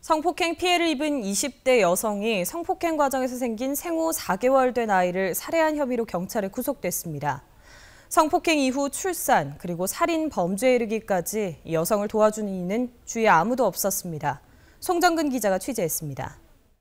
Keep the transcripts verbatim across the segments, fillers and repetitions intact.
성폭행 피해를 입은 이십 대 여성이 성폭행 과정에서 생긴 생후 사 개월 된 아이를 살해한 혐의로 경찰에 구속됐습니다. 성폭행 이후 출산 그리고 살인 범죄에 이르기까지 이 여성을 도와준 이는 주위에 아무도 없었습니다. 송정근 기자가 취재했습니다.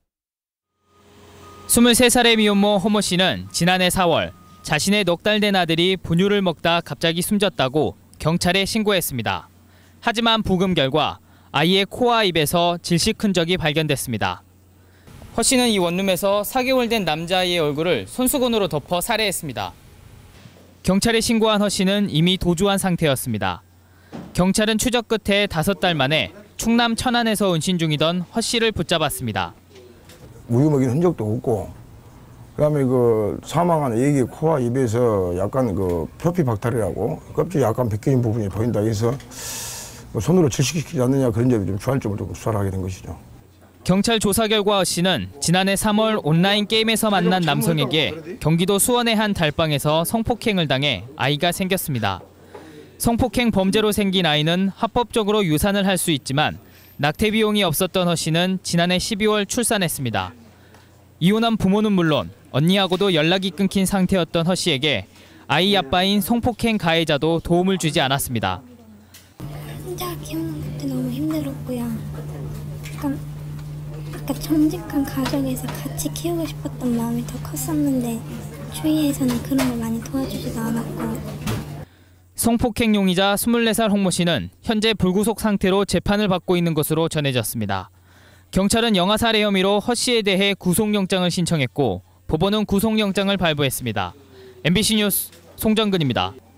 스물세 살의 미혼모 허모 씨는 지난해 사월 자신의 넉 달 된 아들이 분유를 먹다 갑자기 숨졌다고 경찰에 신고했습니다. 하지만 부검 결과 아이의 코와 입에서 질식 흔적이 발견됐습니다. 허 씨는 이 원룸에서 사 개월 된 남자아이의 얼굴을 손수건으로 덮어 살해했습니다. 경찰에 신고한 허 씨는 이미 도주한 상태였습니다. 경찰은 추적 끝에 다섯 달 만에 충남 천안에서 운신 중이던 허 씨를 붙잡았습니다. 우유 먹인 흔적도 없고, 그다음에 그 사망한 애기 코와 입에서 약간 그 표피 박탈이라고 껍질이 약간 벗겨진 부분이 보인다 해서 손으로 질식시키지 않느냐 그런 점이 좀 주안점을 좀 수사를 하게 된 것이죠. 경찰 조사 결과 허 씨는 지난해 삼월 온라인 게임에서 만난 남성에게 경기도 수원의 한 달방에서 성폭행을 당해 아이가 생겼습니다. 성폭행 범죄로 생긴 아이는 합법적으로 유산을 할 수 있지만 낙태 비용이 없었던 허 씨는 지난해 십이월 출산했습니다. 이혼한 부모는 물론 언니하고도 연락이 끊긴 상태였던 허 씨에게 아이 아빠인 성폭행 가해자도 도움을 주지 않았습니다. 혼자 키우는 것도 너무 힘들었고요. 약간 아까 정직한 가정에서 같이 키우고 싶었던 마음이 더 컸었는데 주위에서는 그런 걸 많이 도와주지도 않았고. 성폭행 용의자 스물네 살 홍모 씨는 현재 불구속 상태로 재판을 받고 있는 것으로 전해졌습니다. 경찰은 영아 살해 혐의로 허 씨에 대해 구속영장을 신청했고 법원은 구속영장을 발부했습니다. 엠비씨 뉴스 송정근입니다.